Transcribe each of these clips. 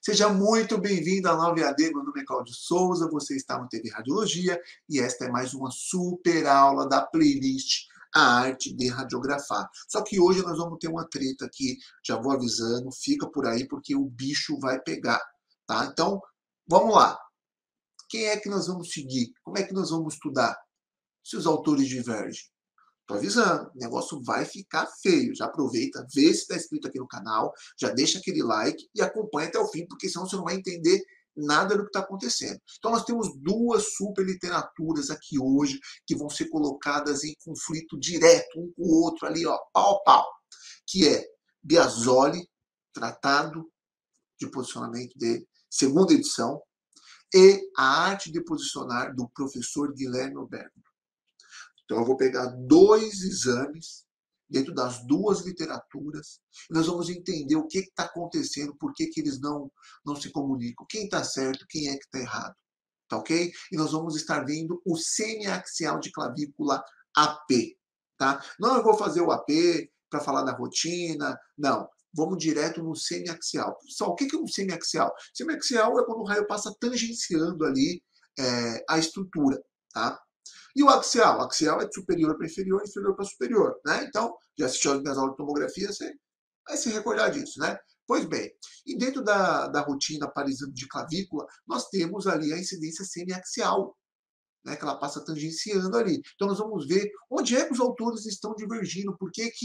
Seja muito bem-vindo à nova EAD. Meu nome é Cláudio Souza, você está no TV Radiologia e esta é mais uma super aula da playlist A Arte de Radiografar. Só que hoje nós vamos ter uma treta aqui, já vou avisando, fica por aí porque o bicho vai pegar, tá? Então, vamos lá. Quem é que nós vamos seguir? Como é que nós vamos estudar? Se os autores divergem. Tô avisando, o negócio vai ficar feio. Já aproveita, vê se está inscrito aqui no canal, já deixa aquele like e acompanha até o fim, porque senão você não vai entender nada do que está acontecendo. Então nós temos duas super literaturas aqui hoje que vão ser colocadas em conflito direto um com o outro ali, ó, pau a pau, que é Biasoli, Tratado de Posicionamento dele, segunda edição, e A Arte de Posicionar do professor Guilherme Alberto. Então, eu vou pegar dois exames dentro das duas literaturas e nós vamos entender o que está acontecendo, por que eles não se comunicam, quem está certo, quem é que está errado. Tá ok? E nós vamos estar vendo o semiaxial de clavícula AP. Tá? Não eu vou fazer o AP para falar da rotina, não. Vamos direto no semiaxial. Só o que é um semiaxial? Semiaxial é quando o raio passa tangenciando ali a estrutura. Tá? E o axial? O axial é de superior para inferior, inferior para superior. Né? Então, já assistiu as minhas aulas de tomografia, você vai se recordar disso. Né? Pois bem, e dentro da rotina para exame de clavícula, nós temos ali a incidência semiaxial, né, que ela passa tangenciando ali. Então, nós vamos ver onde é que os autores estão divergindo, por que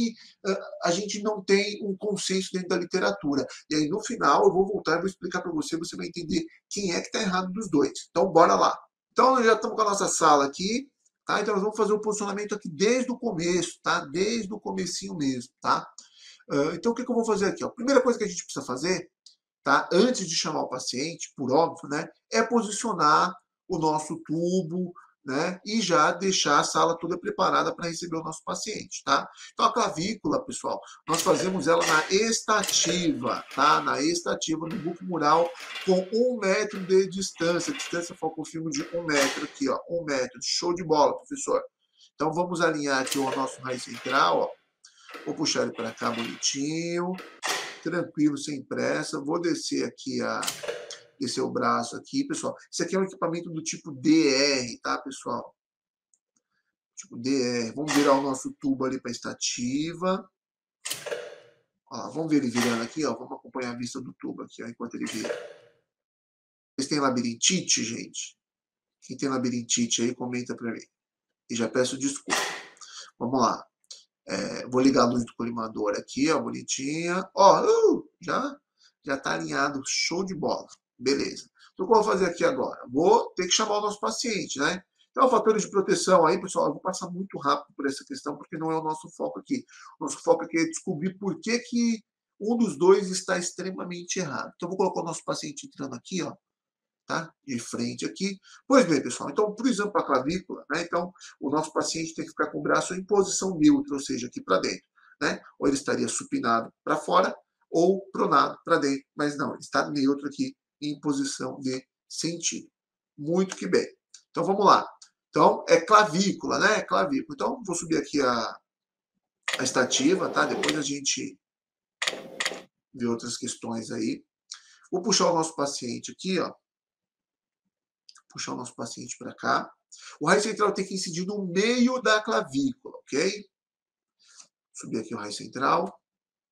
a gente não tem um consenso dentro da literatura. E aí, no final, eu vou voltar e vou explicar para você, você vai entender quem é que está errado dos dois. Então, bora lá. Então, nós já estamos com a nossa sala aqui, tá? Então, nós vamos fazer o posicionamento aqui desde o começo, tá? Desde o comecinho mesmo, tá? Então, o que eu vou fazer aqui? Ó? A primeira coisa que a gente precisa fazer, tá? Antes de chamar o paciente, por óbvio, né? É posicionar o nosso tubo, né? E já deixar a sala toda preparada para receber o nosso paciente, tá? Então, a clavícula, pessoal, nós fazemos ela na estativa, tá? Na estativa, no buco mural, com 1 metro de distância. Distância foco-filme de 1 metro aqui, ó. 1 metro. Show de bola, professor. Então, vamos alinhar aqui o nosso raio central, ó. Vou puxar ele para cá bonitinho, tranquilo, sem pressa. Vou descer aqui descer o braço aqui, pessoal. Isso aqui é um equipamento do tipo DR, tá, pessoal? Tipo DR. Vamos virar o nosso tubo ali para estativa. Ó, vamos ver ele virando aqui, ó. Vamos acompanhar a vista do tubo aqui, ó, enquanto ele vira. Vocês têm labirintite, gente? Quem tem labirintite aí, comenta para mim. E já peço desculpa. Vamos lá. Vou ligar a luz do colimador aqui, ó, bonitinha. Ó, já tá alinhado, show de bola. Beleza. Então, o que eu vou fazer aqui agora? Vou ter que chamar o nosso paciente, né? Então, fatores de proteção aí, pessoal, eu vou passar muito rápido por essa questão, porque não é o nosso foco aqui. O nosso foco aqui é descobrir por que um dos dois está extremamente errado. Então, eu vou colocar o nosso paciente entrando aqui, ó, tá? De frente aqui. Pois bem, pessoal, então, por exemplo, a clavícula, né? Então, o nosso paciente tem que ficar com o braço em posição neutra, ou seja, aqui para dentro, né? Ou ele estaria supinado para fora, ou pronado para dentro, mas não, ele está neutro aqui em posição de sentido. Muito que bem. Então, vamos lá. Então, é clavícula, né? Clavícula. Então, vou subir aqui a estativa, tá? Depois a gente vê outras questões aí. Vou puxar o nosso paciente aqui, ó. Puxar o nosso paciente para cá. O raio central tem que incidir no meio da clavícula, ok? Subir aqui o raio central.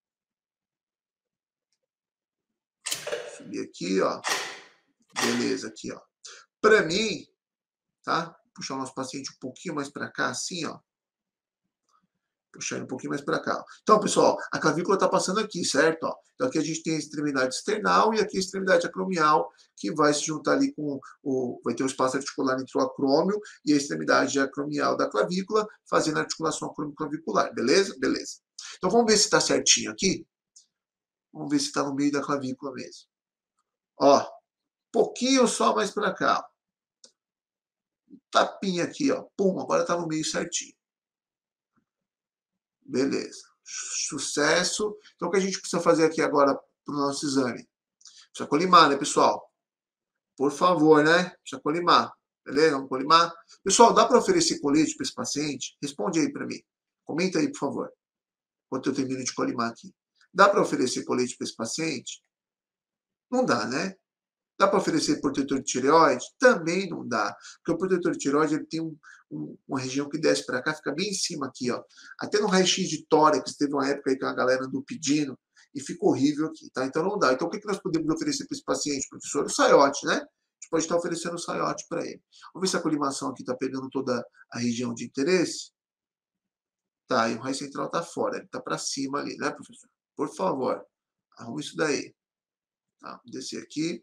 Subir aqui, ó. Beleza, aqui, ó. Para mim, tá? Puxar o nosso paciente um pouquinho mais para cá, assim, ó. Puxar ele um pouquinho mais para cá. Então, pessoal, a clavícula está passando aqui, certo? Ó. Então, aqui a gente tem a extremidade external e aqui a extremidade acromial, que vai se juntar ali com vai ter o espaço articular entre o acrômio e a extremidade acromial da clavícula, fazendo a articulação acromioclavicular. Beleza? Beleza. Então, vamos ver se está certinho aqui. Vamos ver se está no meio da clavícula mesmo. Ó, pouquinho só mais para cá. Tapinha aqui, ó. Pum, agora está no meio certinho. Beleza. Sucesso. Então, o que a gente precisa fazer aqui agora para o nosso exame? Precisa colimar, né, pessoal? Por favor, né? Precisa colimar. Beleza? Vamos colimar. Pessoal, dá para oferecer colete para esse paciente? Responde aí para mim. Comenta aí, por favor. Enquanto eu termino de colimar aqui. Dá para oferecer colete para esse paciente? Não dá, né? Dá para oferecer protetor de tireoide? Também não dá. Porque o protetor de tireoide ele tem uma região que desce para cá, fica bem em cima aqui, ó. Até no raio-x de tórax, teve uma época aí que a galera andou pedindo e ficou horrível aqui, tá? Então não dá. Então o que nós podemos oferecer para esse paciente, professor? O saiote, né? A gente pode estar oferecendo o saiote para ele. Vamos ver se a colimação aqui está pegando toda a região de interesse. Tá, e o raio central está fora, ele está para cima ali, né, professor? Por favor, arruma isso daí. Tá, vou descer aqui.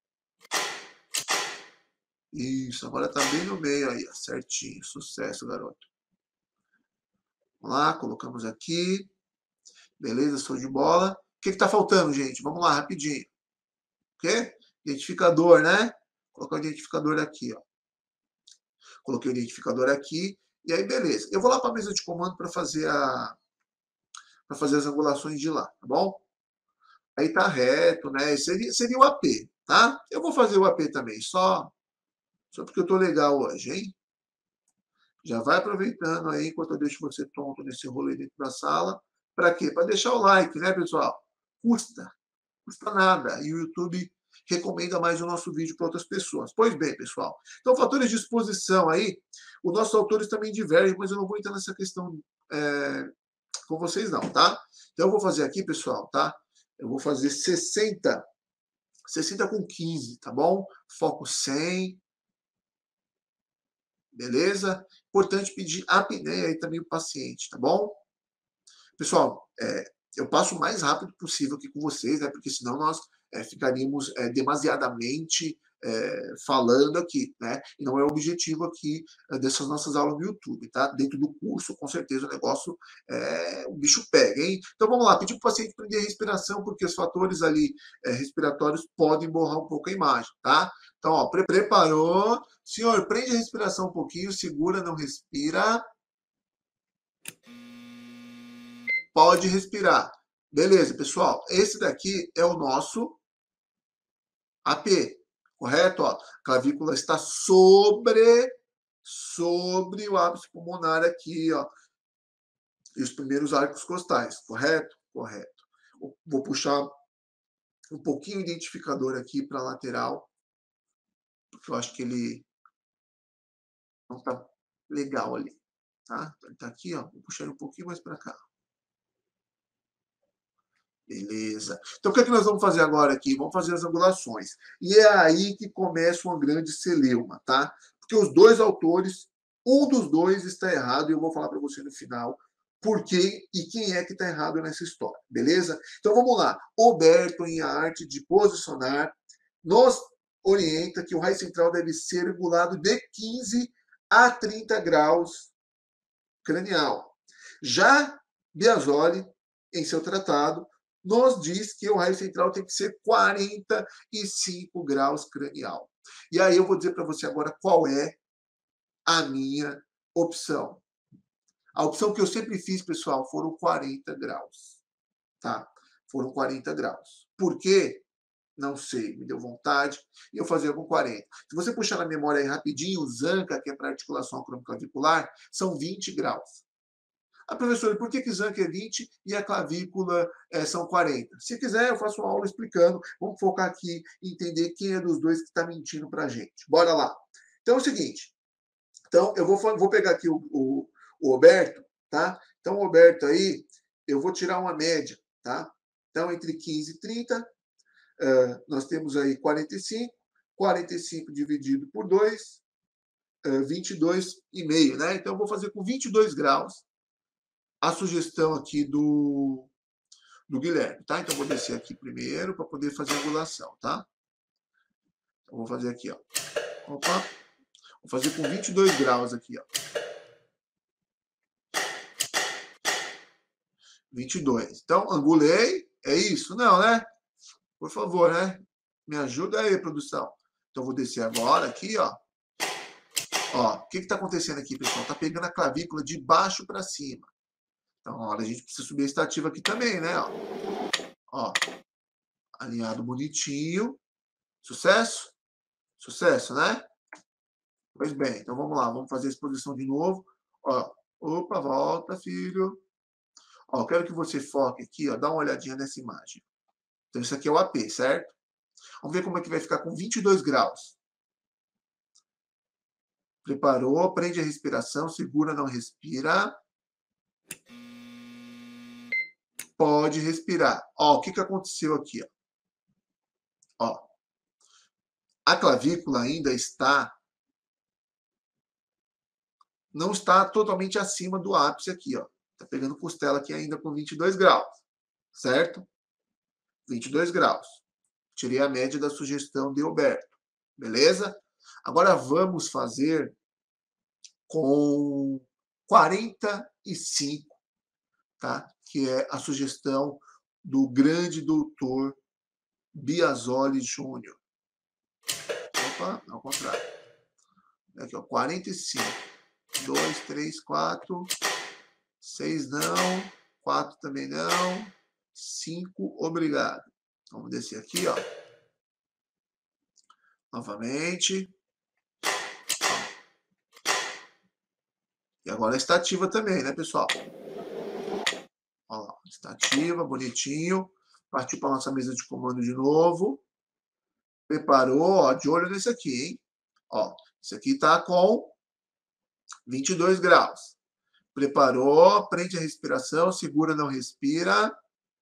Isso, agora tá bem no meio aí, ó, certinho. Sucesso, garoto. Vamos lá, colocamos aqui. Beleza, show de bola. O que tá faltando, gente? Vamos lá, rapidinho. O quê? Identificador, né? Vou colocar o identificador aqui, ó. Coloquei o identificador aqui. E aí, beleza. Eu vou lá para a mesa de comando para fazer as angulações de lá, tá bom? Aí tá reto, né? Seria o AP, tá? Eu vou fazer o AP também, só porque eu tô legal hoje, hein? Já vai aproveitando aí, enquanto eu deixo você tonto nesse rolê dentro da sala. Para quê? Para deixar o like, né, pessoal? Custa nada. E o YouTube recomenda mais o nosso vídeo para outras pessoas. Pois bem, pessoal. Então, fatores de exposição aí, os nossos autores também divergem, mas eu não vou entrar nessa questão com vocês não, tá? Então, eu vou fazer aqui, pessoal, tá? Eu vou fazer 60 com 15, tá bom? Foco 100, beleza? Importante pedir apneia aí também o paciente, tá bom? Pessoal, eu passo o mais rápido possível aqui com vocês, né? Porque senão nós ficaríamos demasiadamente falando aqui, né? E não é o objetivo aqui dessas nossas aulas no YouTube, tá? Dentro do curso, com certeza, o negócio, o bicho pega, hein? Então vamos lá, pedir para o paciente prender a respiração, porque os fatores ali respiratórios podem borrar um pouco a imagem, tá? Então, ó, preparou. Senhor, prende a respiração um pouquinho, segura, não respira. Pode respirar. Beleza, pessoal. Esse daqui é o nosso AP, correto? Ó, a clavícula está sobre o ápice pulmonar aqui, ó. E os primeiros arcos costais, correto? Correto. Vou puxar um pouquinho o identificador aqui para a lateral, porque eu acho que ele não está legal ali, tá? Ele está aqui, ó. Vou puxar ele um pouquinho mais para cá. Beleza. Então, o que é que nós vamos fazer agora aqui? Vamos fazer as angulações. E é aí que começa uma grande celeuma, tá? Porque os dois autores, um dos dois está errado, e eu vou falar para você no final por quê e quem é que está errado nessa história, beleza? Então, vamos lá. Oberto, em A Arte de Posicionar, nos orienta que o raio central deve ser regulado de 15 a 30 graus cranial. Já Biasoli, em seu tratado, nos diz que o raio central tem que ser 45 graus cranial. E aí eu vou dizer para você agora qual é a minha opção. A opção que eu sempre fiz, pessoal, foram 40 graus. Tá? Foram 40 graus. Por quê? Não sei, me deu vontade e eu fazia com 40. Se você puxar na memória aí rapidinho, o Zanca, que é para articulação acromioclavicular, são 20 graus. Ah, professor, por que Zanca é 20 e a clavícula são 40? Se quiser, eu faço uma aula explicando. Vamos focar aqui em entender quem é dos dois que está mentindo para a gente. Bora lá. Então é o seguinte. Então, eu vou pegar aqui o Roberto, tá? Então, o Roberto aí, eu vou tirar uma média, tá? Então, entre 15 e 30, nós temos aí 45. 45 dividido por 2, 22,5, né? Então, eu vou fazer com 22 graus a sugestão aqui do Guilherme, tá? Então, vou descer aqui primeiro para poder fazer a angulação, tá? Então, vou fazer aqui, ó. Opa. Vou fazer com 22 graus aqui, ó. 22. Então, angulei. É isso? Não, né? Por favor, né? Me ajuda aí, produção. Então, vou descer agora aqui, ó. Ó, o que está acontecendo aqui, pessoal? Tá pegando a clavícula de baixo para cima. Então, olha, a gente precisa subir a estativa aqui também, né? Ó, alinhado bonitinho. Sucesso? Sucesso, né? Pois bem, então vamos lá. Vamos fazer a exposição de novo. Ó, opa, volta, filho. Ó, eu quero que você foque aqui, ó. Dá uma olhadinha nessa imagem. Então, isso aqui é o AP, certo? Vamos ver como é que vai ficar com 22 graus. Preparou, prende a respiração, segura, não respira. Pode respirar. Ó, o que aconteceu aqui? Ó, a clavícula ainda não está totalmente acima do ápice aqui, ó. Tá pegando costela aqui ainda com 22 graus, certo? 22 graus. Tirei a média da sugestão de Alberto, beleza? Agora vamos fazer com 45, tá? Que é a sugestão do grande doutor Biasoli Júnior. Opa, ao contrário. Aqui, ó, 45. 2, 3, 4. 6 não. 4 também não. 5, obrigado. Vamos descer aqui, ó. Novamente. E agora está ativa também, né, pessoal? Olha lá, está ativa, bonitinho. Partiu para a nossa mesa de comando de novo. Preparou, ó, de olho nesse aqui, hein? Ó, esse aqui está com 22 graus. Preparou, prende a respiração, segura, não respira.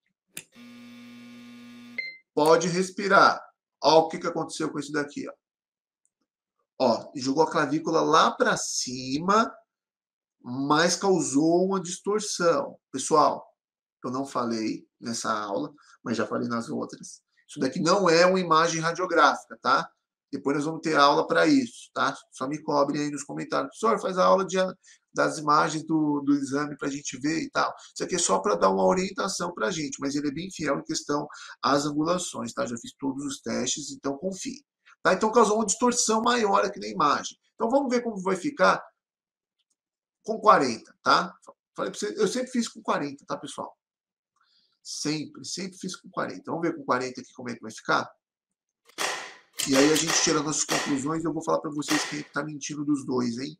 Pode respirar. Ó, o que aconteceu com isso daqui, ó. Ó, jogou a clavícula lá para cima, mas causou uma distorção. Pessoal, eu não falei nessa aula, mas já falei nas outras. Isso daqui não é uma imagem radiográfica, tá? Depois nós vamos ter aula para isso, tá? Só me cobrem aí nos comentários. Professor, faz a aula das imagens do exame para a gente ver e tal. Isso aqui é só para dar uma orientação para a gente, mas ele é bem fiel em questão às angulações, tá? Já fiz todos os testes, então confie. Tá? Então causou uma distorção maior aqui na imagem. Então vamos ver como vai ficar com 40, tá? Falei para você, eu sempre fiz com 40, tá, pessoal? Sempre fiz com 40. Vamos ver com 40 aqui como é que vai ficar? E aí a gente tira nossas conclusões e eu vou falar para vocês quem é que tá mentindo dos dois, hein?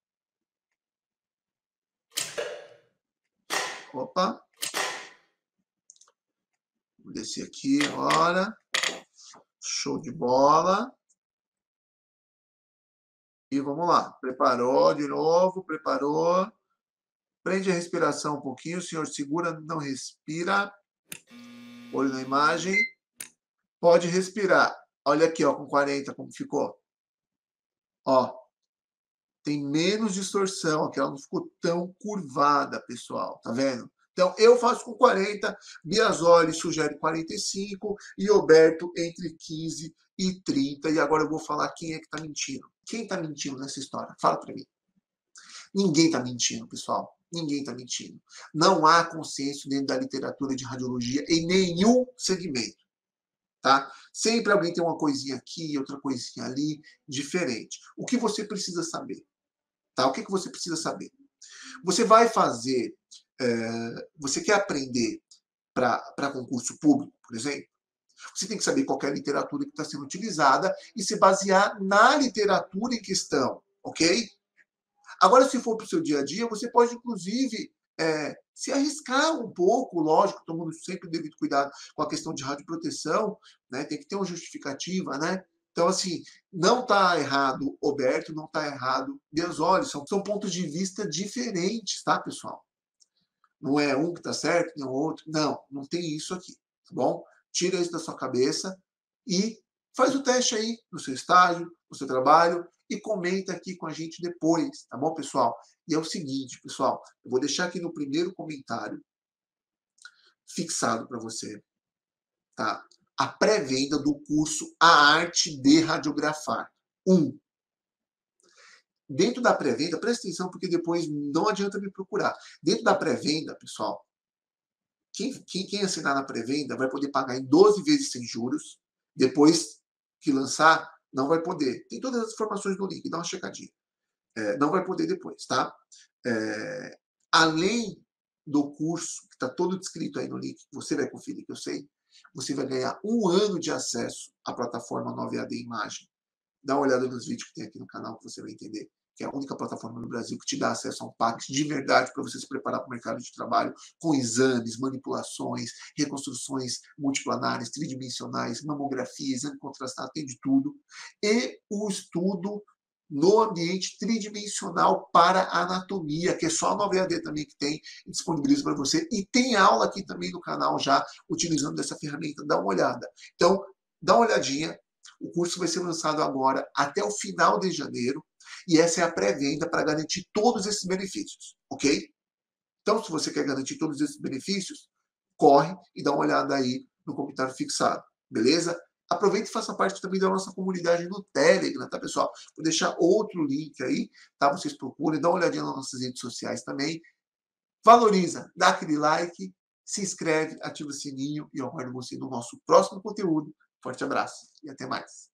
Opa. Vou descer aqui agora. Show de bola. E vamos lá. Preparou de novo, preparou. Prende a respiração um pouquinho, o senhor segura, não respira. Olho na imagem. Pode respirar. Olha aqui, ó, com 40 como ficou. Ó, tem menos distorção, aqui ela não ficou tão curvada, pessoal, tá vendo? Então, eu faço com 40, Biasoli sugere 45 e Roberto entre 15 e 30. E agora eu vou falar quem é que tá mentindo. Quem tá mentindo nessa história? Fala para mim. Ninguém tá mentindo, pessoal. Ninguém está mentindo. Não há consenso dentro da literatura de radiologia em nenhum segmento. Tá? Sempre alguém tem uma coisinha aqui, outra coisinha ali, diferente. O que você precisa saber? Tá? O que você precisa saber? Você vai fazer, você quer aprender para concurso público, por exemplo? Você tem que saber qual é a literatura que está sendo utilizada e se basear na literatura em questão, ok? Agora, se for para o seu dia a dia, você pode, inclusive, se arriscar um pouco, lógico, tomando sempre o devido cuidado com a questão de radioproteção, né? Tem que ter uma justificativa, né? Então, assim, não está errado Roberto, não está errado Biasoli, são pontos de vista diferentes, tá, pessoal? Não é um que está certo, nem o outro. Não, não tem isso aqui, tá bom? Tira isso da sua cabeça e faz o teste aí no seu estágio, no seu trabalho e comenta aqui com a gente depois, tá bom, pessoal? E é o seguinte, pessoal, eu vou deixar aqui no primeiro comentário fixado para você, tá? A pré-venda do curso A Arte de Radiografar 1. Dentro da pré-venda, presta atenção porque depois não adianta me procurar. Dentro da pré-venda, pessoal, quem assinar na pré-venda vai poder pagar em 12 vezes sem juros. Depois que lançar, não vai poder. Tem todas as informações no link, dá uma checadinha. Não vai poder depois, tá? Além do curso, que está todo descrito aí no link, você vai conferir, que eu sei, você vai ganhar 1 ano de acesso à plataforma 9AD Imagem. Dá uma olhada nos vídeos que tem aqui no canal que você vai entender que é a única plataforma no Brasil que te dá acesso a um PAC de verdade para você se preparar para o mercado de trabalho, com exames, manipulações, reconstruções multiplanares, tridimensionais, mamografia, exame contrastado, tem de tudo. E o estudo no ambiente tridimensional para anatomia, que é só a 9AD também que tem e disponibiliza para você. E tem aula aqui também no canal já, utilizando essa ferramenta. Dá uma olhada. Então, dá uma olhadinha. O curso vai ser lançado agora até o final de janeiro. E essa é a pré-venda para garantir todos esses benefícios, ok? Então, se você quer garantir todos esses benefícios, corre e dá uma olhada aí no comentário fixado, beleza? Aproveita e faça parte também da nossa comunidade no Telegram, tá, pessoal? Vou deixar outro link aí, tá? Vocês procurem, dá uma olhadinha nas nossas redes sociais também. Valoriza, dá aquele like, se inscreve, ativa o sininho e eu aguardo você no nosso próximo conteúdo. Forte abraço e até mais.